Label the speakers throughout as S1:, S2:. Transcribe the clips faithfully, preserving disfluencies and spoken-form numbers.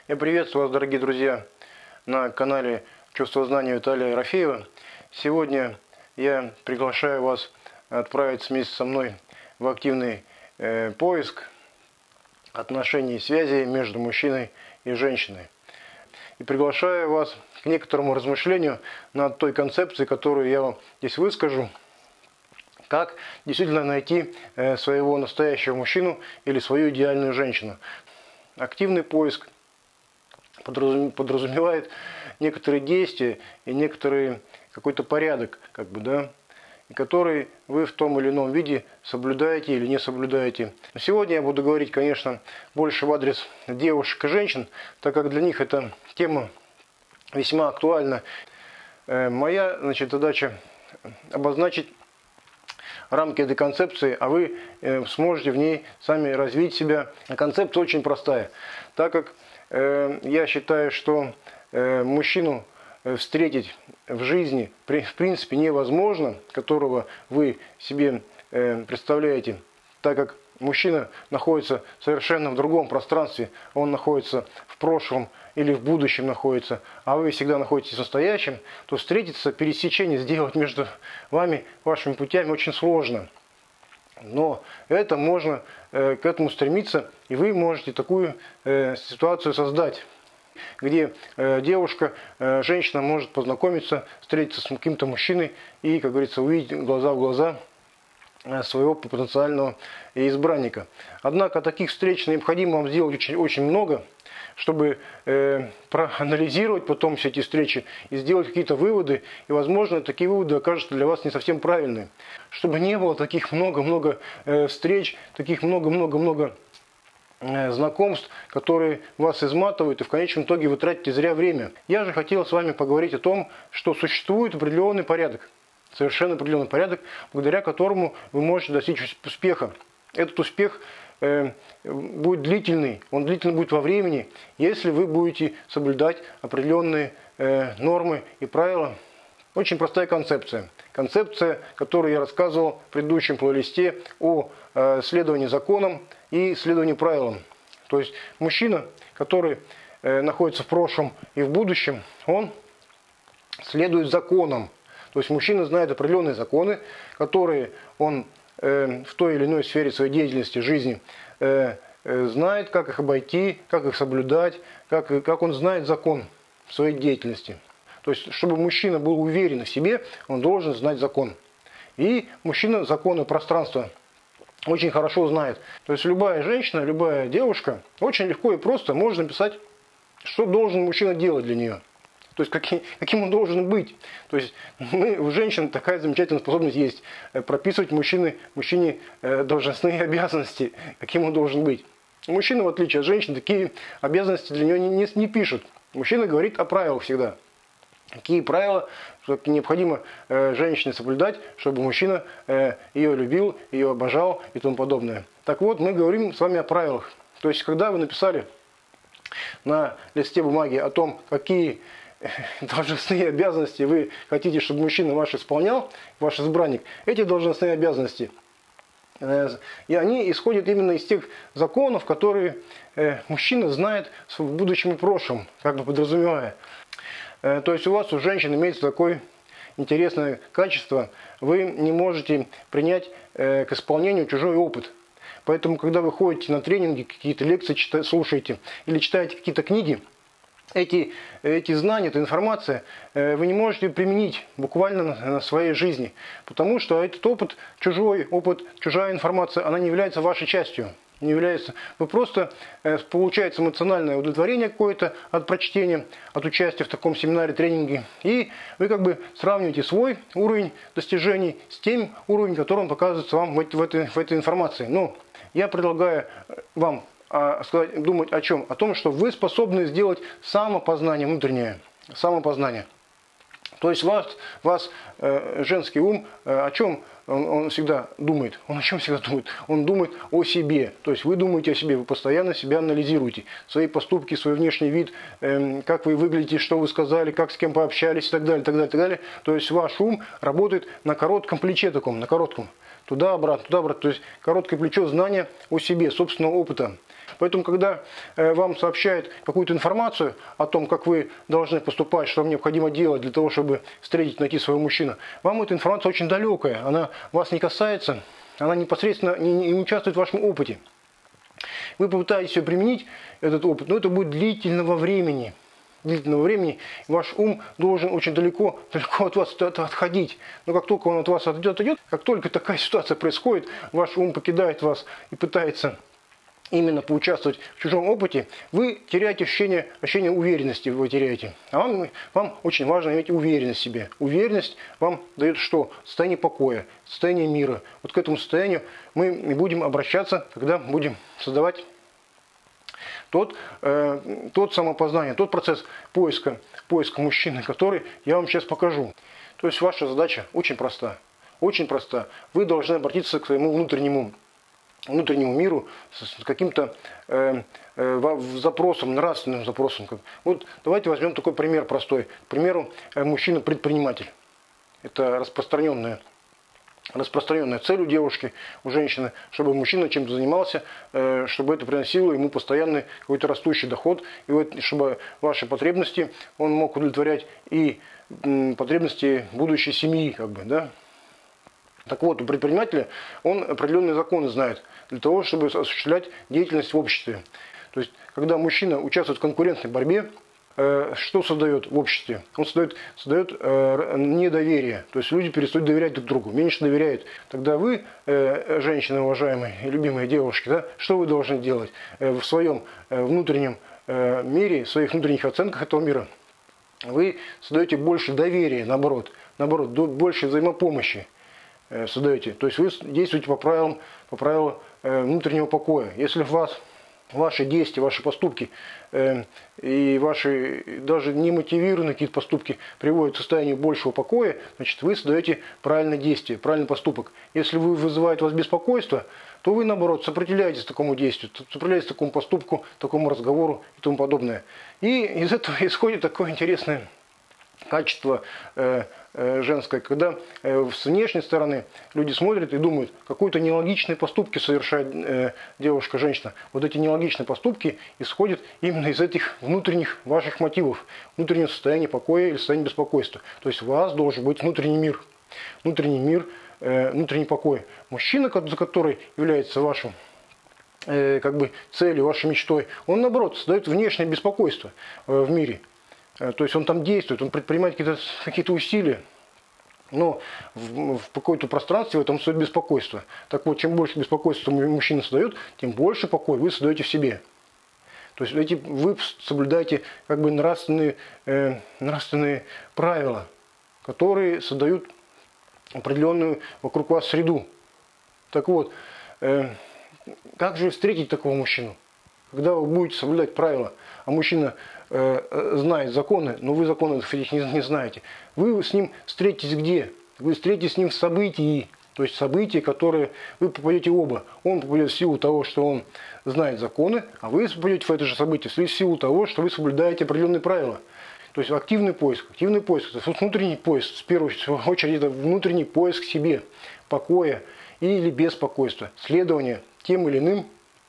S1: Я приветствую вас, дорогие друзья, на канале Чувство знания Виталия Ерофеева. Сегодня я приглашаю вас отправиться вместе со мной в активный э, поиск отношений и связей между мужчиной и женщиной. И приглашаю вас к некоторому размышлению над той концепцией, которую я вам здесь выскажу. Как действительно найти э, своего настоящего мужчину или свою идеальную женщину. Активный поиск подразумевает некоторые действия и некоторый какой-то порядок, как бы, да, и который вы в том или ином виде соблюдаете или не соблюдаете. Но сегодня я буду говорить, конечно, больше в адрес девушек и женщин, так как для них эта тема весьма актуальна. Моя, значит, задача обозначить рамки этой концепции, а вы сможете в ней сами развить себя. Концепция очень простая, так как я считаю, что мужчину встретить в жизни в принципе невозможно, которого вы себе представляете, так как мужчина находится совершенно в другом пространстве, он находится в прошлом или в будущем находится, а вы всегда находитесь в настоящем, то встретиться, пересечение сделать между вами, вашими путями очень сложно. Но это можно э, к этому стремиться, и вы можете такую э, ситуацию создать, где э, девушка, э, женщина может познакомиться, встретиться с каким-то мужчиной и, как говорится, увидеть глаза в глаза э, своего потенциального избранника. Однако таких встреч необходимо вам сделать очень, очень много, чтобы э, проанализировать потом все эти встречи и сделать какие-то выводы. И, возможно, такие выводы окажутся для вас не совсем правильными. Чтобы не было таких много-много э, встреч, таких много-много-много э, знакомств, которые вас изматывают, и в конечном итоге вы тратите зря время. Я же хотел с вами поговорить о том, что существует определенный порядок. Совершенно определенный порядок, благодаря которому вы можете достичь успеха. Этот успех будет длительный, он длительный будет во времени, если вы будете соблюдать определенные э, нормы и правила. Очень простая концепция. Концепция, которую я рассказывал в предыдущем плейлисте о э, следовании законам и следовании правилам. То есть мужчина, который э, находится в прошлом и в будущем, он следует законам. То есть мужчина знает определенные законы, которые он в той или иной сфере своей деятельности, жизни, знает, как их обойти, как их соблюдать, как, как он знает закон в своей деятельности. То есть, чтобы мужчина был уверен в себе, он должен знать закон. И мужчина законы пространства очень хорошо знает. То есть, любая женщина, любая девушка очень легко и просто может написать, что должен мужчина делать для нее. То есть, каким, каким он должен быть. То есть, мы, у женщин такая замечательная способность есть. Прописывать мужчине, мужчине должностные обязанности, каким он должен быть. Мужчина, в отличие от женщин, такие обязанности для него не, не, не пишут. Мужчина говорит о правилах всегда. Какие правила необходимо женщине соблюдать, чтобы мужчина ее любил, ее обожал и тому подобное. Так вот, мы говорим с вами о правилах. То есть, когда вы написали на листе бумаги о том, какие должностные обязанности вы хотите, чтобы мужчина ваш исполнял, ваш избранник, эти должностные обязанности, и они исходят именно из тех законов, которые мужчина знает в будущем и прошлом, как бы подразумевая. То есть у вас, у женщин, имеется такое интересное качество, вы не можете принять к исполнению чужой опыт. Поэтому, когда вы ходите на тренинги, какие-то лекции читаете, слушаете или читаете какие-то книги, Эти, эти знания, эта информация э, вы не можете применить буквально на, на своей жизни. Потому что этот опыт, чужой опыт, чужая информация, она не является вашей частью. Не является. Вы просто э, получаете эмоциональное удовлетворение какое-то от прочтения, от участия в таком семинаре, тренинге. И вы как бы сравниваете свой уровень достижений с тем уровнем, который он показывается вам в, в, этой, в этой информации. Но я предлагаю вам сказать, думать о чем? О том, что вы способны сделать самопознание внутреннее. Самопознание. То есть вас, вас э, женский ум, э, о чем он, он всегда думает? Он о чем всегда думает? Он думает о себе. То есть вы думаете о себе, вы постоянно себя анализируете. Свои поступки, свой внешний вид, э, как вы выглядите, что вы сказали, как с кем пообщались и так далее, так далее, так далее. То есть ваш ум работает на коротком плече таком, на коротком. То туда-обратно, туда-обратно. То есть короткое плечо знания о себе, собственного опыта. Поэтому, когда э, вам сообщают какую-то информацию о том, как вы должны поступать, что вам необходимо делать для того, чтобы встретить, найти своего мужчину, вам эта информация очень далекая, она вас не касается, она непосредственно не, не участвует в вашем опыте. Вы попытаетесь ее применить, этот опыт, но это будет длительного времени. длительного времени, ваш ум должен очень далеко, далеко от вас отходить. Но как только он от вас отойдет, отойдет, как только такая ситуация происходит, ваш ум покидает вас и пытается именно поучаствовать в чужом опыте, вы теряете ощущение, ощущение уверенности, вы теряете. А вам, вам очень важно иметь уверенность в себе. Уверенность вам дает что? Состояние покоя, состояние мира. Вот к этому состоянию мы будем обращаться, когда будем создавать тот, э, тот самопознание, тот процесс поиска, поиска мужчины, который я вам сейчас покажу. То есть ваша задача очень проста. Очень проста. Вы должны обратиться к своему внутреннему внутреннему миру с каким-то э, э, запросом, нравственным запросом. Вот давайте возьмем такой пример простой. К примеру, мужчина-предприниматель. Это распространенная, распространенная цель у девушки, у женщины, чтобы мужчина чем-то занимался, э, чтобы это приносило ему постоянный какой-то растущий доход, и вот, чтобы ваши потребности он мог удовлетворять и м, потребности будущей семьи, как бы, да. Так вот, у предпринимателя он определенные законы знает для того, чтобы осуществлять деятельность в обществе. То есть, когда мужчина участвует в конкурентной борьбе, э, что создает в обществе? Он создает, создает э, недоверие. То есть, люди перестают доверять друг другу, меньше доверяют. Тогда вы, э, женщины уважаемые и любимые девушки, да, что вы должны делать э, в своем э, внутреннем э, мире, в своих внутренних оценках этого мира? Вы создаете больше доверия, наоборот, наоборот, больше взаимопомощи создаете. То есть вы действуете по правилам, по правилам э, внутреннего покоя. Если в вас ваши действия, ваши поступки э, и ваши даже немотивированные какие-то поступки приводят к состоянию большего покоя, значит вы создаете правильное действие, правильный поступок. Если вы вызывает у вас беспокойство, то вы наоборот сопротивляетесь такому действию, сопротивляетесь такому поступку, такому разговору и тому подобное. И из этого исходит такое интересное качество э, э, женское, когда э, с внешней стороны люди смотрят и думают, какие-то нелогичные поступки совершает э, девушка, женщина. Вот эти нелогичные поступки исходят именно из этих внутренних ваших мотивов, внутреннего состояния покоя или состояния беспокойства. То есть у вас должен быть внутренний мир, внутренний мир, э, внутренний покой. Мужчина, за который является вашим э, как бы целью, вашей мечтой, он наоборот создает внешнее беспокойство э, в мире. То есть он там действует, он предпринимает какие-то какие-то усилия, но в, в каком-то пространстве в этом создает беспокойство. Так вот, чем больше беспокойства мужчина создает, тем больше покоя вы создаете в себе. То есть эти, вы соблюдаете как бы нравственные, э, нравственные правила, которые создают определенную вокруг вас среду. Так вот, э, как же встретить такого мужчину? Когда вы будете соблюдать правила, а мужчина э, знает законы, но вы законы этих не, не знаете, вы с ним встретитесь где? Вы встретитесь с ним в событии, то есть события, которые вы попадете оба. Он попадет в силу того, что он знает законы, а вы попадете в это же событие в силу того, что вы соблюдаете определенные правила. То есть активный поиск, активный поиск, это внутренний поиск, в первую очередь это внутренний поиск себе, покоя или беспокойства, следование тем или иным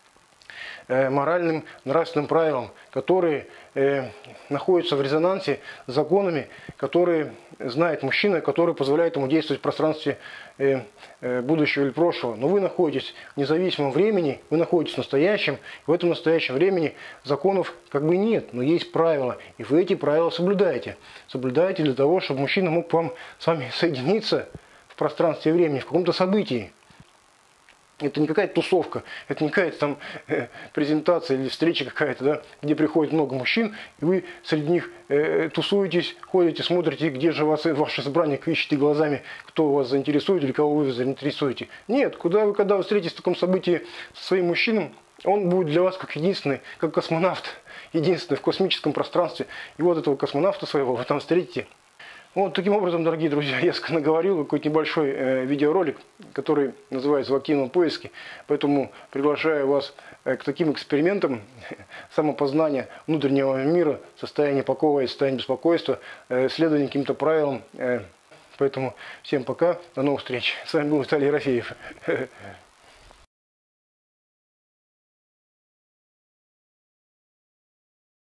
S1: моральным, нравственным правилам, которые э, находятся в резонансе с законами, которые знает мужчина, которые позволяют ему действовать в пространстве э, э, будущего или прошлого. Но вы находитесь в независимом времени, вы находитесь в настоящем, в этом настоящем времени законов как бы нет, но есть правила, и вы эти правила соблюдаете. Соблюдаете для того, чтобы мужчина мог к вам с вами соединиться в пространстве и времени, в каком-то событии. Это не какая-то тусовка, это не какая-то там э, презентация или встреча какая-то, да, где приходит много мужчин, и вы среди них э, тусуетесь, ходите, смотрите, где же вас, ваш избранник, ищете глазами, кто вас заинтересует или кого вы заинтересуете. Нет, куда вы, когда вы встретитесь в таком событии со своим мужчиной, он будет для вас как единственный, как космонавт, единственный в космическом пространстве. И вот этого космонавта своего вы там встретите. Вот таким образом, дорогие друзья, я наговорил какой-то небольшой э, видеоролик, который называется «В активном поиске». Поэтому приглашаю вас э, к таким экспериментам самопознания внутреннего мира, состояния покоя и состояния беспокойства, э, следования каким-то правилам, э, Поэтому всем пока, до новых встреч. С вами был Виталий Ерофеев.